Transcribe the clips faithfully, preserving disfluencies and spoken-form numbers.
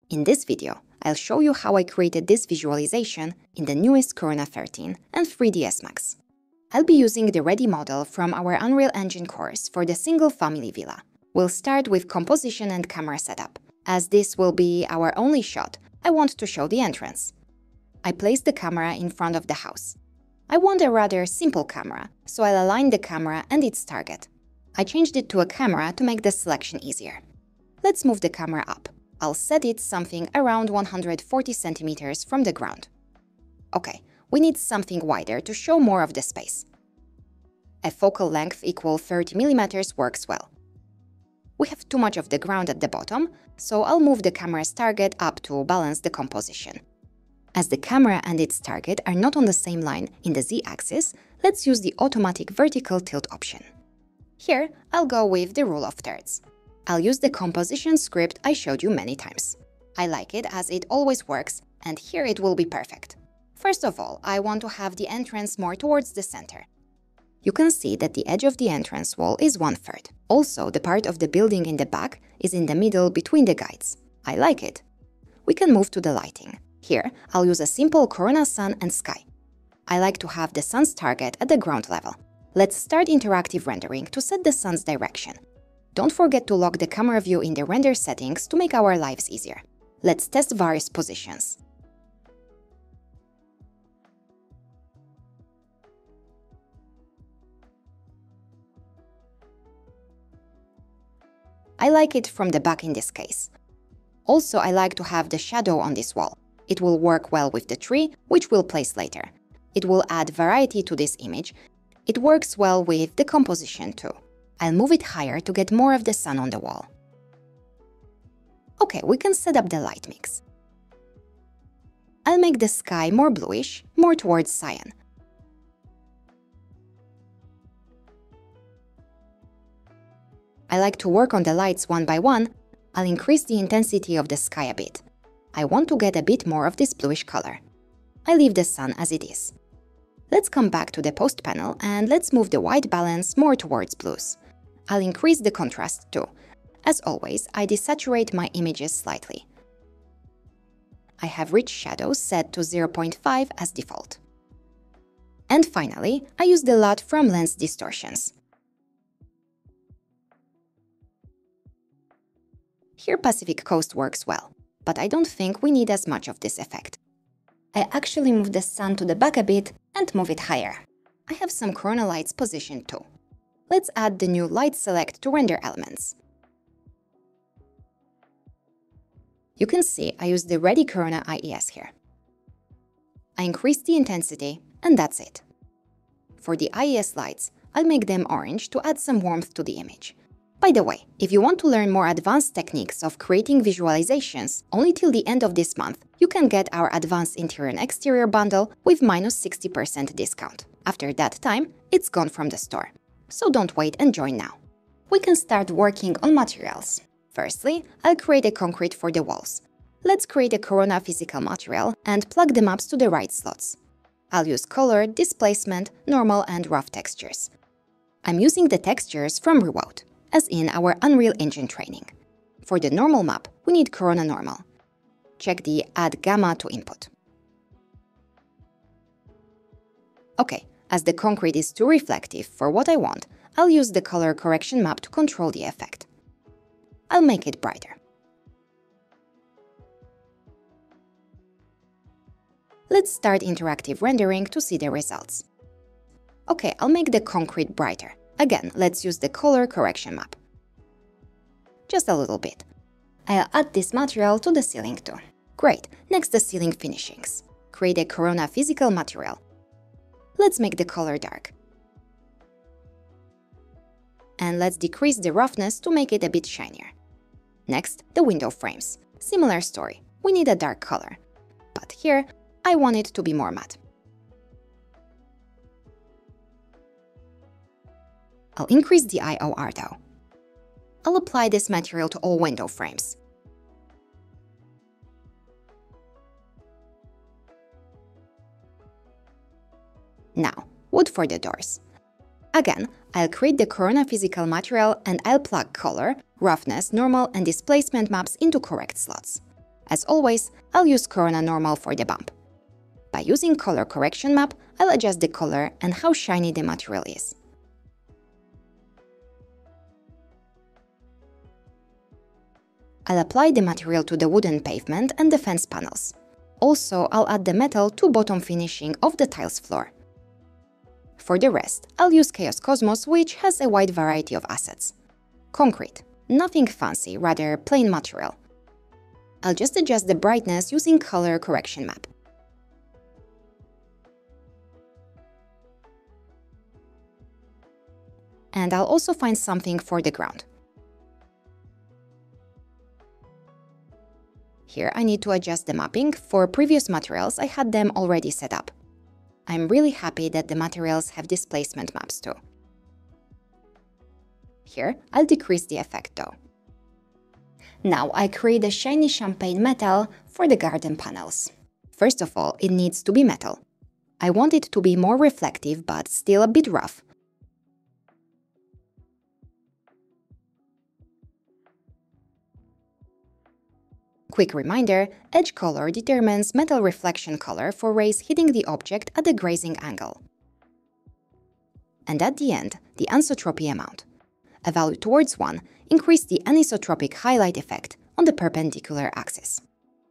In this video, I'll show you how I created this visualization in the newest Corona thirteen and three D S Max. I'll be using the ready model from our Unreal Engine course for the single-family villa. We'll start with composition and camera setup. As this will be our only shot, I want to show the entrance. I place the camera in front of the house. I want a rather simple camera, so I'll align the camera and its target. I changed it to a camera to make the selection easier. Let's move the camera up. I'll set it something around one hundred forty centimeters from the ground. Okay, we need something wider to show more of the space. A focal length equal thirty millimeters works well. We have too much of the ground at the bottom, so I'll move the camera's target up to balance the composition. As the camera and its target are not on the same line in the Z-axis, let's use the automatic vertical tilt option. Here, I'll go with the rule of thirds. I'll use the composition script I showed you many times. I like it as it always works, and here it will be perfect. First of all, I want to have the entrance more towards the center. You can see that the edge of the entrance wall is one-third. Also, the part of the building in the back is in the middle between the guides. I like it. We can move to the lighting. Here, I'll use a simple Corona sun and sky. I like to have the sun's target at the ground level. Let's start interactive rendering to set the sun's direction. Don't forget to lock the camera view in the render settings to make our lives easier. Let's test various positions. I like it from the back in this case. Also, I like to have the shadow on this wall. It will work well with the tree, which we'll place later. It will add variety to this image. It works well with the composition too. I'll move it higher to get more of the sun on the wall. Okay, we can set up the light mix. I'll make the sky more bluish, more towards cyan. I like to work on the lights one by one. I'll increase the intensity of the sky a bit. I want to get a bit more of this bluish color. I leave the sun as it is. Let's come back to the post panel and let's move the white balance more towards blues. I'll increase the contrast too. As always, I desaturate my images slightly. I have rich shadows set to zero point five as default. And finally, I use the L U T from Lens Distortions. Here Pacific Coast works well, but I don't think we need as much of this effect. I actually move the sun to the back a bit and move it higher. I have some Corona lights positioned too. Let's add the new light select to render elements. You can see I use the ready Corona I E S here. I increase the intensity and that's it. For the I E S lights, I'll make them orange to add some warmth to the image. By the way, if you want to learn more advanced techniques of creating visualizations, only till the end of this month, you can get our advanced interior and exterior bundle with minus sixty percent discount. After that time, it's gone from the store. So don't wait and join now. We can start working on materials. Firstly, I'll create a concrete for the walls. Let's create a Corona physical material and plug the maps to the right slots. I'll use color, displacement, normal and rough textures. I'm using the textures from Rewode, as in our Unreal Engine training. For the normal map, we need Corona Normal. Check the Add Gamma to Input. Okay, as the concrete is too reflective for what I want, I'll use the color correction map to control the effect. I'll make it brighter. Let's start interactive rendering to see the results. Okay, I'll make the concrete brighter. Again, let's use the color correction map. Just a little bit. I'll add this material to the ceiling too. Great, next the ceiling finishings. Create a Corona physical material. Let's make the color dark. And let's decrease the roughness to make it a bit shinier. Next, the window frames. Similar story, we need a dark color. But here, I want it to be more matte. I'll increase the I O R though. I'll apply this material to all window frames. Now, wood for the doors. Again, I'll create the Corona physical material and I'll plug color, roughness, normal and displacement maps into correct slots. As always, I'll use Corona Normal for the bump. By using Color Correction Map, I'll adjust the color and how shiny the material is. I'll apply the material to the wooden pavement and the fence panels. Also, I'll add the metal to bottom finishing of the tiles floor. For the rest, I'll use Chaos Cosmos, which has a wide variety of assets. Concrete. Nothing fancy, rather plain material. I'll just adjust the brightness using Color Correction Map. And I'll also find something for the ground. Here I need to adjust the mapping. For previous materials, I had them already set up. I'm really happy that the materials have displacement maps too. Here, I'll decrease the effect though. Now I create a shiny champagne metal for the garden panels. First of all, it needs to be metal. I want it to be more reflective but still a bit rough. Quick reminder, edge color determines metal reflection color for rays hitting the object at the grazing angle. And at the end, the anisotropy amount. A value towards one increase the anisotropic highlight effect on the perpendicular axis.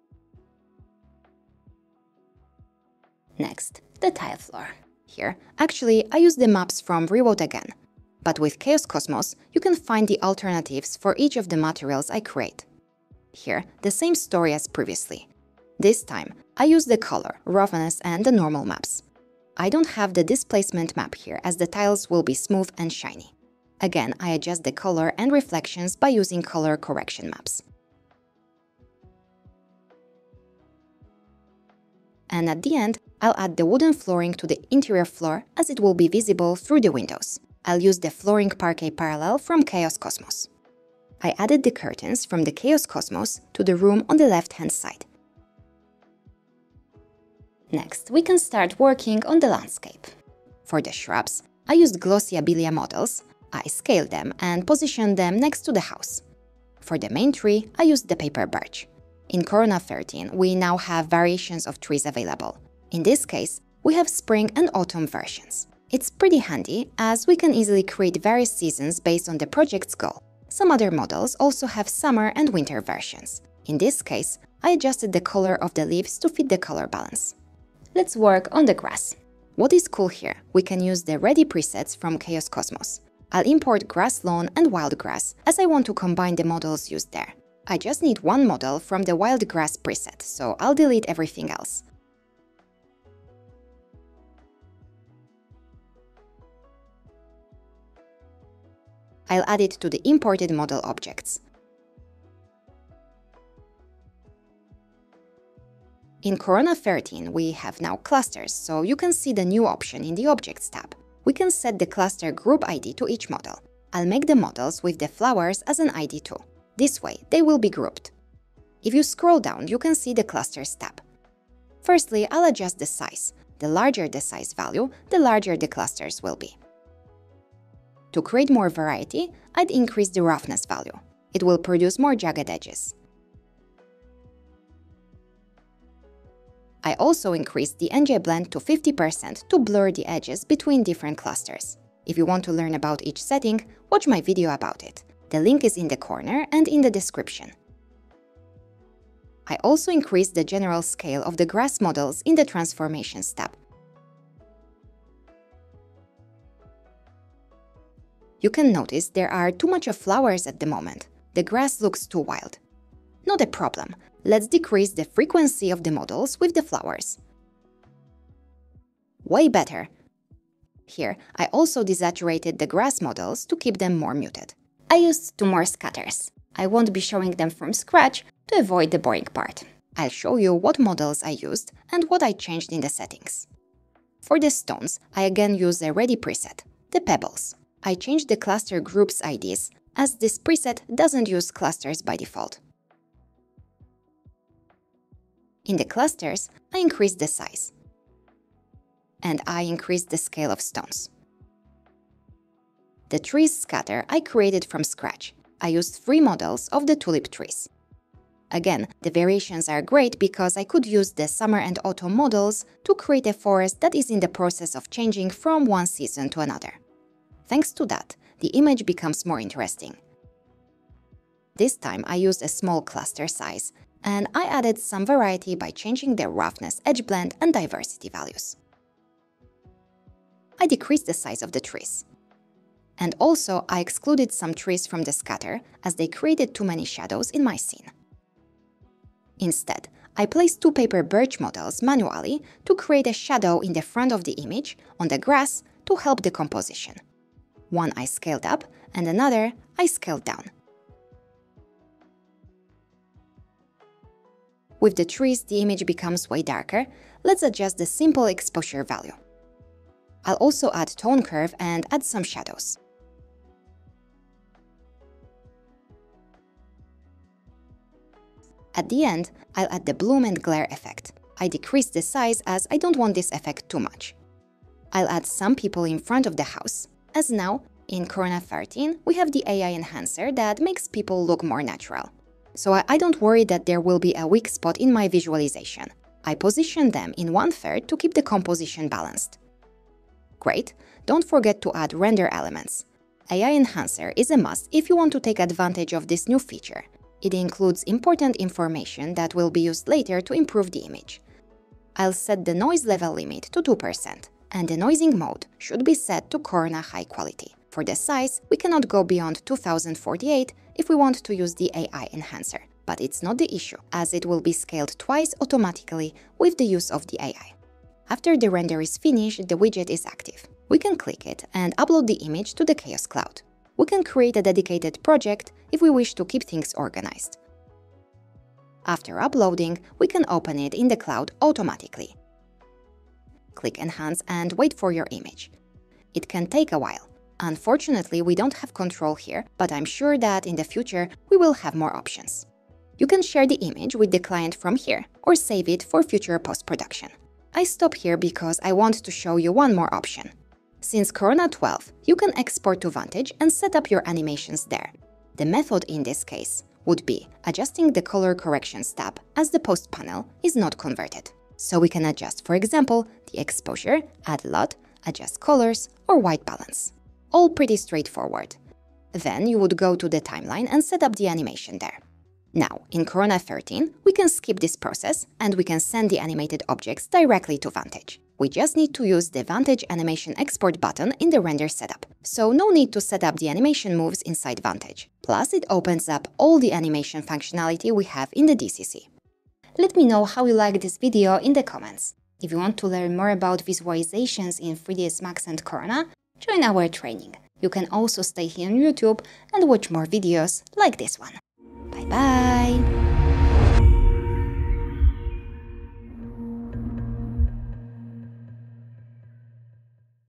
Next, the tile floor. Here, actually, I use the maps from Rewoat again. But with Chaos Cosmos, you can find the alternatives for each of the materials I create. Here, the same story as previously. This time, I use the color, roughness and the normal maps. I don't have the displacement map here as the tiles will be smooth and shiny. Again, I adjust the color and reflections by using Color Correction Maps. And at the end, I'll add the wooden flooring to the interior floor as it will be visible through the windows. I'll use the flooring parquet parallel from Chaos Cosmos. I added the curtains from the Chaos Cosmos to the room on the left-hand side. Next, we can start working on the landscape. For the shrubs, I used glossy Abilia models. I scaled them and positioned them next to the house. For the main tree, I used the paper birch. In Corona thirteen, we now have variations of trees available. In this case, we have spring and autumn versions. It's pretty handy as we can easily create various seasons based on the project's goal. Some other models also have summer and winter versions. In this case, I adjusted the color of the leaves to fit the color balance. Let's work on the grass. What is cool here, we can use the ready presets from Chaos Cosmos. I'll import grass lawn and wild grass as I want to combine the models used there. I just need one model from the wild grass preset, so I'll delete everything else. I'll add it to the imported model objects. In Corona thirteen, we have now clusters, so you can see the new option in the Objects tab. We can set the cluster group I D to each model. I'll make the models with the flowers as an I D too. This way, they will be grouped. If you scroll down, you can see the Clusters tab. Firstly, I'll adjust the size. The larger the size value, the larger the clusters will be. To create more variety, I'd increase the roughness value. It will produce more jagged edges. I also increased the N J blend to fifty percent to blur the edges between different clusters. If you want to learn about each setting, watch my video about it. The link is in the corner and in the description. I also increased the general scale of the grass models in the Transformations tab. You can notice there are too much of flowers at the moment. The grass looks too wild. Not a problem. Let's decrease the frequency of the models with the flowers. Way better. Here, I also desaturated the grass models to keep them more muted. I used two more scatters. I won't be showing them from scratch to avoid the boring part. I'll show you what models I used and what I changed in the settings. For the stones, I again used a ready preset, the pebbles. I changed the cluster groups I Ds as this preset doesn't use clusters by default. In the clusters, I increased the size. And I increased the scale of stones. The trees scatter I created from scratch. I used three models of the tulip trees. Again, the variations are great because I could use the summer and autumn models to create a forest that is in the process of changing from one season to another. Thanks to that, the image becomes more interesting. This time I used a small cluster size, and I added some variety by changing the roughness, edge blend, and diversity values. I decreased the size of the trees. And also, I excluded some trees from the scatter as they created too many shadows in my scene. Instead, I placed two paper birch models manually to create a shadow in the front of the image on the grass to help the composition. One I scaled up and another I scaled down. With the trees, the image becomes way darker. Let's adjust the simple exposure value. I'll also add tone curve and add some shadows. At the end, I'll add the bloom and glare effect. I decreased the size as I don't want this effect too much. I'll add some people in front of the house, as now, in Corona thirteen, we have the A I enhancer that makes people look more natural. So I don't worry that there will be a weak spot in my visualization. I position them in one-third to keep the composition balanced. Great, don't forget to add render elements. A I enhancer is a must if you want to take advantage of this new feature. It includes important information that will be used later to improve the image. I'll set the noise level limit to two percent, and the noising mode should be set to Corona High Quality. For the size, we cannot go beyond two thousand forty-eight if we want to use the A I enhancer, but it's not the issue, as it will be scaled twice automatically with the use of the A I. After the render is finished, the widget is active. We can click it and upload the image to the Chaos Cloud. We can create a dedicated project if we wish to keep things organized. After uploading, we can open it in the cloud automatically. Click Enhance and wait for your image. It can take a while. Unfortunately, we don't have control here, but I'm sure that in the future we will have more options. You can share the image with the client from here or save it for future post-production. I stop here because I want to show you one more option. Since Corona twelve, you can export to Vantage and set up your animations there. The method in this case would be adjusting the color corrections tab as the post panel is not converted. So we can adjust, for example, the exposure, add L U T, adjust colors, or white balance. All pretty straightforward. Then you would go to the timeline and set up the animation there. Now, in Corona thirteen, we can skip this process and we can send the animated objects directly to Vantage. We just need to use the Vantage Animation Export button in the render setup, so no need to set up the animation moves inside Vantage. Plus, it opens up all the animation functionality we have in the D C C. Let me know how you like this video in the comments. If you want to learn more about visualizations in three D S Max and Corona, join our training. You can also stay here on YouTube and watch more videos like this one. Bye bye!